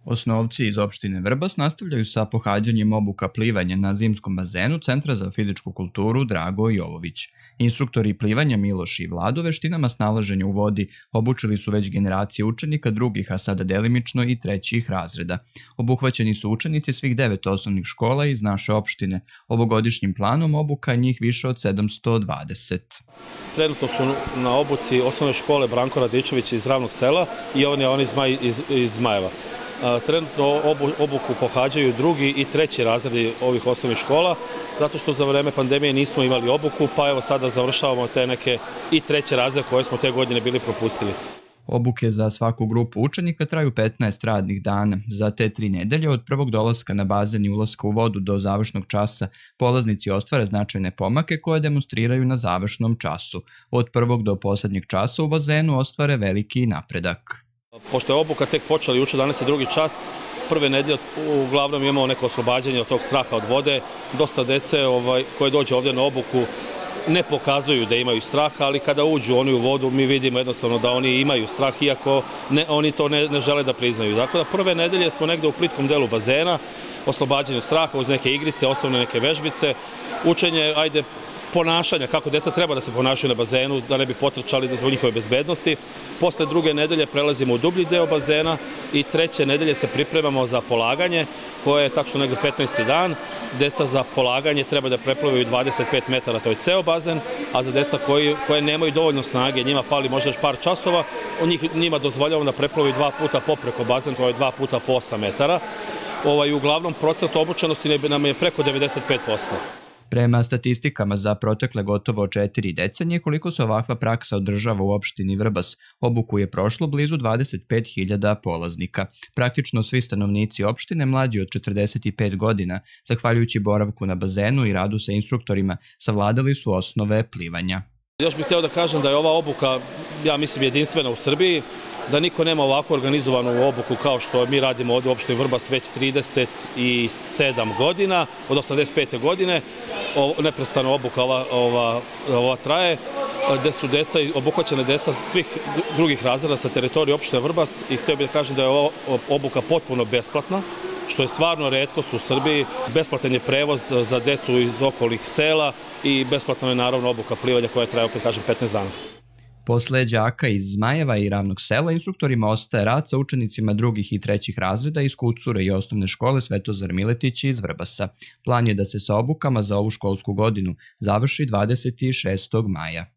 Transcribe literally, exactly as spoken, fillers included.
Osnovci iz opštine Vrbas nastavljaju sa pohađanjem obuka plivanja na zimskom bazenu Centra za fizičku kulturu Drago Jovović. Instruktori plivanja Miloš i Vlado veštinama snalaženja u vodi obučili su već generacije učenika drugih, a sada delimično i trećih razreda. Obuhvaćeni su učenici svih devet osnovnih škola iz naše opštine. Ovogodišnjim planom obuka njih više od sedamsto dvadeset. Trenutno su na obuci osnovne škole Branko Radičević iz Ravnog sela i on je on iz, iz Zmajeva. Trenutno obuku pohađaju drugi i treći razredi ovih osnovnih škola, zato što za vreme pandemije nismo imali obuku, pa evo sada završavamo te neke i treće razrede koje smo te godine bili propustili. Obuke za svaku grupu učenika traju petnaest radnih dana. Za te tri nedelje od prvog dolaska na bazen i ulaska u vodu do završnog časa polaznici ostvare značajne pomake koje demonstriraju na završnom času. Od prvog do poslednjeg časa u bazenu ostvare veliki napredak. Pošto je obuka tek počela juče, danas je drugi čas, prve nedelje uglavnom imamo neko oslobađanje od tog straha od vode. Dosta dece ovaj, koje dođe ovdje na obuku ne pokazuju da imaju straha, ali kada uđu oni u vodu mi vidimo jednostavno da oni imaju strah, iako ne, oni to ne, ne žele da priznaju. Dakle, da prve nedelje smo negde u plitkom delu bazena, oslobađanje od straha uz neke igrice, osnovne neke vežbice, učenje, ajde, ponašanja, kako deca treba da se ponašaju na bazenu, da ne bi potrčali zbog njihove bezbednosti. Posle druge nedelje prelazimo u dublji deo bazena i treće nedelje se pripremamo za polaganje, koje je tačno negde petnaesti dan. Deca za polaganje treba da preplavaju dvadeset pet metara, to je ceo bazen, a za deca koji, koje nemaju dovoljno snage, njima fali možda još par časova, njih, njima dozvoljavamo da preplavaju dva puta popreko bazen, to je dva puta po osam metara. Ovaj, uglavnom, procent obučenosti nam je preko devedeset pet posto. Prema statistikama za protekle gotovo četiri decenije, koliko se ovakva praksa održava u opštini Vrbas, obuku je prošlo blizu dvadeset pet hiljada polaznika. Praktično svi stanovnici opštine mlađi od četrdeset pet godina, zahvaljujući boravku na bazenu i radu sa instruktorima, savladali su osnove plivanja. Još bih hteo da kažem da je ova obuka, ja mislim, jedinstvena u Srbiji, da niko nema ovako organizovanu obuku kao što mi radimo ovdje u opštini Vrbas već trideset sedam godina, od osamdeset pete godine. Neprestano obuka ova, ova, ova traje, gde su deca, obuhvaćene deca svih drugih razreda sa teritorije opštine Vrbas i hteo bih da kažem da je ova obuka potpuno besplatna, što je stvarno retkost u Srbiji. Besplatan je prevoz za decu iz okolnih sela i besplatno je naravno obuka plivanja koja traje, opet kažem, petnaest dana. Posle đaka iz Zmajeva i Ravnog sela, instruktorima ostaje rad sa učenicima drugih i trećih razreda iz Kucure i osnovne škole Svetozar Miletić iz Vrbasa. Plan je da se sa obukama za ovu školsku godinu završi dvadeset šestog maja.